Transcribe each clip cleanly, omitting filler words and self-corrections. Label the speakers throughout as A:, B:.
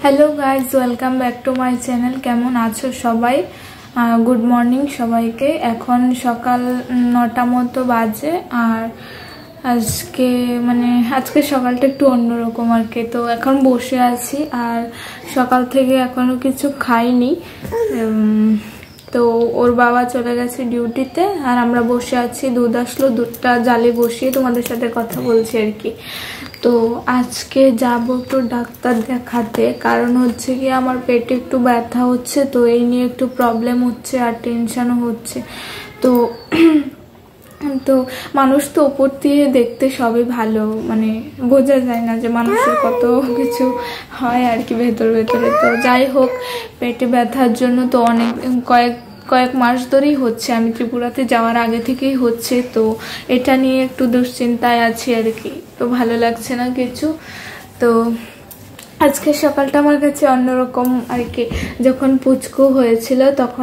A: Hello guys welcome back to my channel. केमन आछो सबाई? गुड मर्निंग सबाइके। एखन सकाल 9टा मतो बाजे और আজকে আজকে সকালটা একটু অন্যরকম আর কি। তো এখন বসে আছি আর সকাল থেকে এখনো কিছু খাইনি। তো ওর বাবা চলে গেছে ডিউটিতে আর আমরা বসে আছি। দুধ আসলো, দুধটা জালে বসিয়ে তোমাদের সাথে কথা বলছি আর কি। তো আজকে যাব একটু ডাক্তার দেখাতে, কারণ হচ্ছে কি আমার পেটে একটু ব্যথা হচ্ছে, তো এই নিয়ে একটু প্রবলেম হচ্ছে আর টেনশনও হচ্ছে। তো তো মানুষ তো উপর দিয়ে দেখতে সবই ভালো, বোঝা যায় না যে মানুষের কত কিছু হয় আর কি ভেতরে ভেতরে। তো যাই হোক, পেটে ব্যথার জন্য তো অনেক কয়েক মাস ধরেই হচ্ছে, আমি ত্রিপুরাতে যাওয়ার আগে থেকেই হচ্ছে। তো এটা নিয়ে একটু দুশ্চিন্তায় আছি আর কি। তো ভালো লাগছে না কিছু। তো আজকে সকালটা আমার কাছে অন্যরকম আর কি। যখন পুচকু হয়েছিল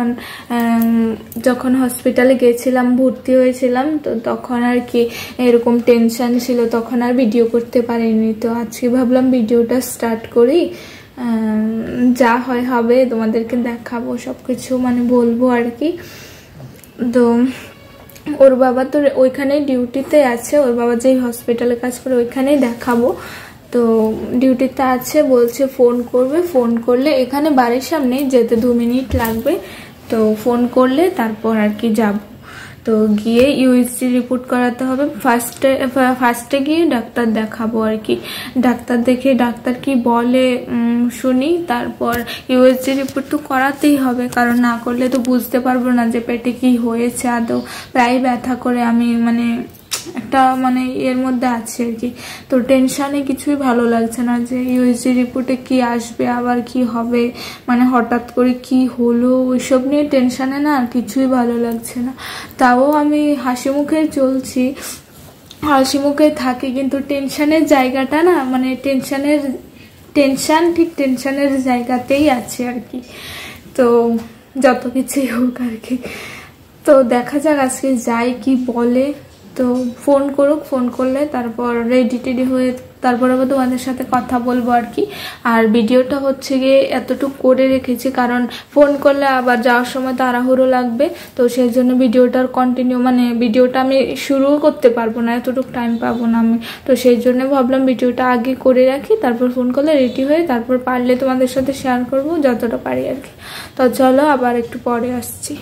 A: যখন হসপিটালে গেছিলাম, ভর্তি হয়েছিলাম, তো তখন আর কি এরকম টেনশন ছিল, তখন আর ভিডিও করতে পারিনি। তো আজকে ভাবলাম ভিডিওটা স্টার্ট করি, যা হয় হবে, তোমাদেরকে দেখাবো সবকিছু, বলবো আর কি। তো ওর বাবা তো ওইখানেই ডিউটিতে আছে, ওর বাবা যেই হসপিটালে কাজ করে ওইখানেই দেখাবো। তো ডিউটিতে আছে, বলছে ফোন করবে, ফোন করলে এখানে বাড়ির সামনে যেতে 2 মিনিট লাগবে। তো ফোন করলে তারপর আর কি যাব। তো গিয়ে ইউএসজি রিপোর্ট করাতে হবে। ফার্স্টে গিয়ে ডাক্তার দেখাবো আর কি। ডাক্তার দেখে ডাক্তার কি বলে শুনি, তারপর ইউএসজি রিপোর্ট তো করাতেই হবে, কারণ না করলে তো বুঝতে পারবো না যে পেটে কি হয়েছে আদৌ। প্রায় ব্যথা করে আমি একটা এর মধ্যে আছে আর কি। তো টেনশনে কিছুই ভালো লাগছে না যে ইউএসজি রিপোর্টে কি আসবে, আবার কি হবে, হঠাৎ করে কি হলো, ওইসব নিয়ে টেনশনে না আর কিছুই ভালো লাগছে না। তাও আমি হাসি মুখে চলছি, হাসি মুখে থাকি, কিন্তু টেনশনের জায়গাটা না টেনশনের জায়গাতেই আছে আর কি। তো যত কিছুই হোক আর কি। তো দেখা যাক আজকে যাই কি বলে। তো ফোন করুক, ফোন করলে তারপর রেডি টেডি হয়ে তারপর আবার তোমাদের সাথে কথা বলবো আর কি। আর ভিডিওটা হচ্ছে গিয়ে এতটুকু করে রেখেছি, কারণ ফোন করলে আবার যাওয়ার সময় তাড়াহুড়ো লাগবে। তো সেই জন্য ভিডিওটার কন্টিনিউ ভিডিওটা আমি শুরুও করতে পারবো না, এতটুকু টাইম পাবো না আমি। তো সেই জন্য ভাবলাম ভিডিওটা আগে করে রাখি, তারপর ফোন করলে রেডি হয়ে তারপর পারলে তোমাদের সাথে শেয়ার করবো যতটা পারি আর কি। তো চলো আবার একটু পরে আসছি।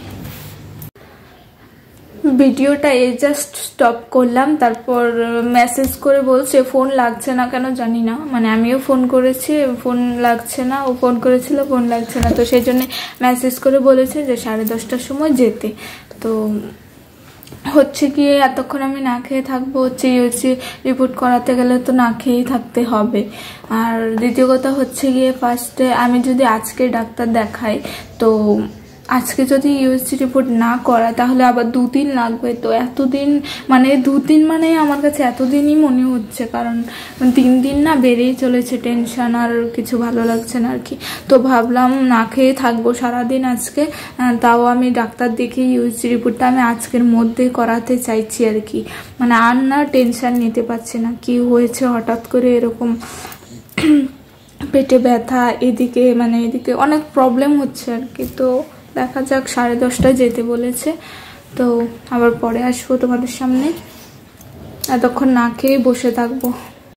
A: ভিডিওটা জাস্ট স্টপ করলাম, তারপর মেসেজ করে বলছে ফোন লাগছে না কেন জানি না, আমিও ফোন করেছি, ফোন লাগছে না, ও ফোন করেছিল, ফোন লাগছে না। তো সেই জন্য মেসেজ করে বলেছে যে 10:30টার সময় যেতে। তো হচ্ছে গিয়ে এতক্ষণ আমি না খেয়ে থাকবো, হচ্ছে রিপোর্ট করাতে গেলে তো না খেয়েই থাকতে হবে। আর দ্বিতীয় কথা হচ্ছে গিয়ে, ফার্স্টে আমি যদি আজকে ডাক্তার দেখাই, তো আজকে যদি ইউএসজি রিপোর্ট না করা তাহলে আবার 2 দিন লাগবে। তো এতদিন 2 দিন আমার কাছে এতদিনই মনে হচ্ছে, কারণ 3 দিন না বেড়েই চলেছে টেনশন, আর কিছু ভালো লাগছে না আর কি। তো ভাবলাম না খেয়ে থাকবো সারাদিন আজকে, তাও আমি ডাক্তার দেখে ইউএসজি রিপোর্টটা আমি আজকের মধ্যে করাতে চাইছি আর কি। আর না টেনশন নিতে পারছি না, কি হয়েছে হঠাৎ করে এরকম পেটে ব্যথা, এদিকে এদিকে অনেক প্রবলেম হচ্ছে আর কি। তো দেখা যাক, 10:30টায় যেতে বলেছে। তো আবার পরে আসবো তোমাদের সামনে, এতক্ষণ না খেয়ে বসে থাকবো।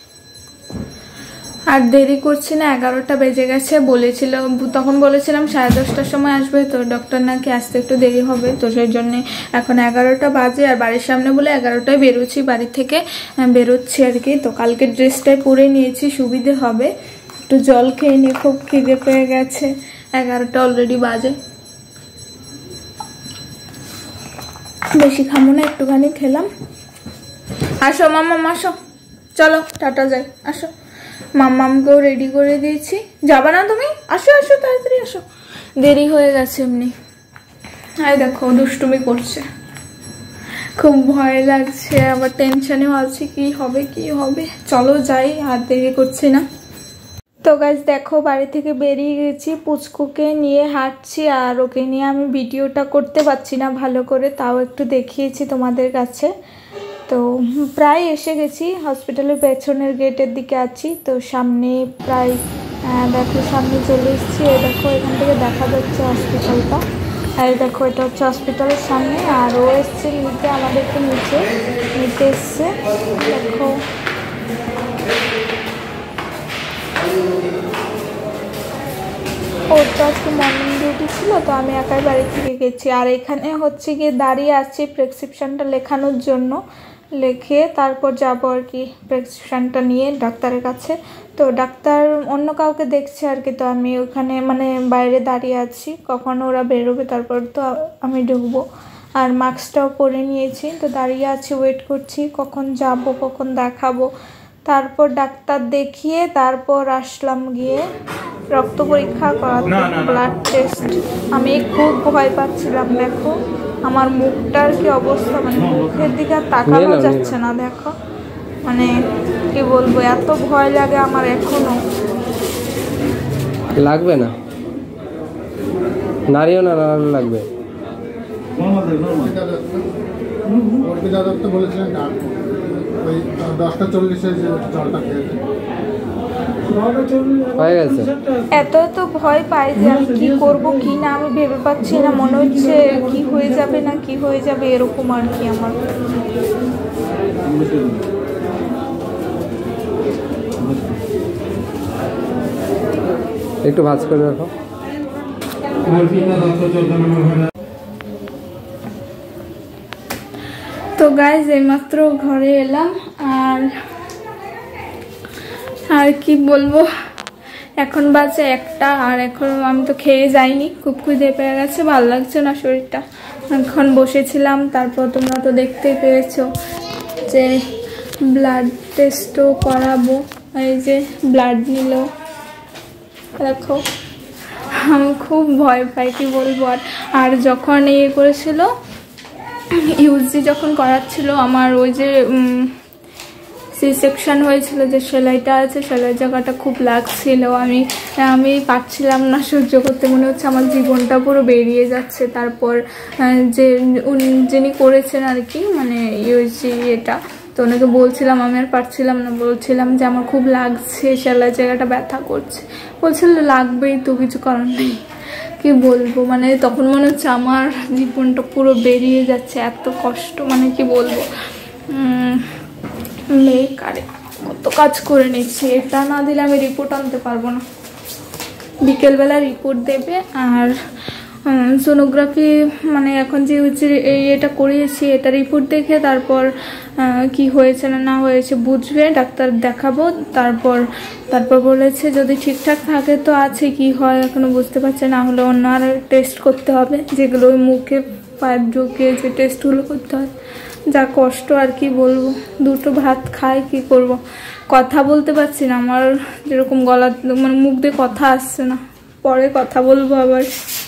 A: আর দেরি করছি না, 11টা বেজে গেছে। তখন বলেছিলাম 10:30টার সময় আসবে, তো ডক্টর নাকি আসতে একটু দেরি হবে। তো সেই জন্য এখন 11টা বাজে, আর বাড়ির সামনে বলে 11টায় বেরোচ্ছি, বাড়ি থেকে বেরোচ্ছি আর কি। তো কালকে ড্রেসটাই পরে নিয়েছি, সুবিধে হবে। একটু জল খেয়ে নিয়ে, খুব খিদে পেয়ে গেছে, 11টা অলরেডি বাজে। বেশি খাবো না, একটুখানি খেলাম। আসো মাম্মাম, আসো, চলো টাটা যাই, আসো। মাম্মামকেও রেডি করে দিয়েছি। যাবা না তুমি? আসো আসো, তাড়াতাড়ি আসো, দেরি হয়ে গেছে এমনি। আর দেখো দুষ্টুমি করছে, খুব ভয় লাগছে, আবার টেনশনেও আছে, কি হবে কি হবে। চলো যাই, আর দেরি করছি না। তো গাইস দেখো, বাড়ি থেকে বেরিয়ে গেছি, পুচকুকে নিয়ে হাঁটছি, আর ওকে নিয়ে আমি ভিডিওটা করতে পারছি না ভালো করে, তাও একটু দেখিয়েছি তোমাদের কাছে। তো প্রায় এসে গেছি, হসপিটালের পেছনের গেটের দিকে আছি। তো সামনে প্রায় দেখো সামনে চলে এসেছি। দেখো এখান থেকে দেখা যাচ্ছে হসপিটালটা। আর দেখো এটা হচ্ছে হসপিটালের সামনে। আর ও এসছে নিতে, আমাদেরকে নিতে এসছে। দেখো ওর তো আজকে মর্নিং ডিউটি ছিল, তো আমি একাই বাড়ি থেকে গেছি। আর এখানে হচ্ছে গিয়ে দাঁড়িয়ে আছি প্রেসক্রিপশানটা লেখানোর জন্য। লিখে তারপর যাবো আর কি প্রেসক্রিপশানটা নিয়ে ডাক্তারের কাছে। তো ডাক্তার অন্য কাউকে দেখছে আর কি, তো আমি ওখানে মানে বাইরে দাঁড়িয়ে আছি, কখন ওরা বেরোবে তারপর তো আমি ঢুকবো। আর মাস্কটাও পরে নিয়েছি, তো দাঁড়িয়ে আছি, ওয়েট করছি কখন যাব, কখন দেখাবো। তারপর ডাক্তার দেখিয়ে তারপর আসলাম গিয়ে রক্ত পরীক্ষা করাতে, ব্লাড টেস্ট। আমি খুব ভয় পাচ্ছিলাম। দেখো আমার মুখটার কি অবস্থা, মানে মুখের দিকে তাকানো যাচ্ছে না। দেখো মানে কি বলবো, এত ভয় লাগে আমার এখনো।
B: লাগবে না, নারীও না লাগবে।
A: এত তো ভয় পাই যে আমি কি করব কি না আমি ভেবে পাচ্ছি না। মনে হচ্ছে কি হয়ে যাবে না কি হয়ে যাবে এরকম আর কি। আমার
B: একটু ভাঁজ করে রাখো।
A: তো গাইজ এইমাত্র ঘরে এলাম। আর কি বলবো, এখন বাজে 1টা। আর এখন আমি তো খেয়ে যাইনি, খুব খিদে পেয়ে গেছে, ভালো লাগছে না শরীরটা। এখন বসেছিলাম, তারপর তোমরা তো দেখতেই পেয়েছো যে ব্লাড টেস্টও করাবো। এই যে ব্লাড নিল, দেখো আমি খুব ভয় পাই কি বলবো। আর যখন করেছিল ইউজি যখন করাচ্ছিল আমার, ওই যে সি সেকশন হয়েছিল, যে সেলাইটা আছে সেলাই জায়গাটা খুব লাগছিল। আমি পারছিলাম না সহ্য করতে, মনে হচ্ছে আমার জীবনটা পুরো বেরিয়ে যাচ্ছে। তারপর যে যিনি করেছেন আর কি, মানে ইউজি এটা, তো ওনাকে বলছিলাম, আমি আর পারছিলাম না, বলছিলাম যে আমার খুব লাগছে, সেলাই জায়গাটা ব্যথা করছে। বলছিল লাগবেই তো, কিছু কারণ নেই। কি বলবো, মানে তখন মনে হচ্ছে আমার জীবনটা পুরো বেরিয়ে যাচ্ছে, এত কষ্ট, মানে কি বলবো। মেয়ে কারে কত কাজ করে নিচ্ছি, এটা না দিলে আমি রিপোর্ট আনতে পারবো না। বিকেলবেলা রিপোর্ট দেবে। আর সোনোগ্রাফি মানে এখন যে এটা করিয়েছি, এটা রিপোর্ট দেখে তারপর কি হয়েছে না হয়েছে বুঝবে, ডাক্তার দেখাবো। তারপর বলেছে যদি ঠিকঠাক থাকে তো আছে, কি হয় এখনো বুঝতে পারছে না, হলে অন্য আর টেস্ট করতে হবে, যেগুলো ওই মুখে পাইপ ঢুকিয়ে যে টেস্টগুলো করতে হয়। যা কষ্ট আর কি বলবো, দুটো ভাত খাই কি করব, কথা বলতে পারছি না। আমার যেরকম গলা মানে মুখ দিয়ে কথা আসছে না, পরে কথা বলবো আবার।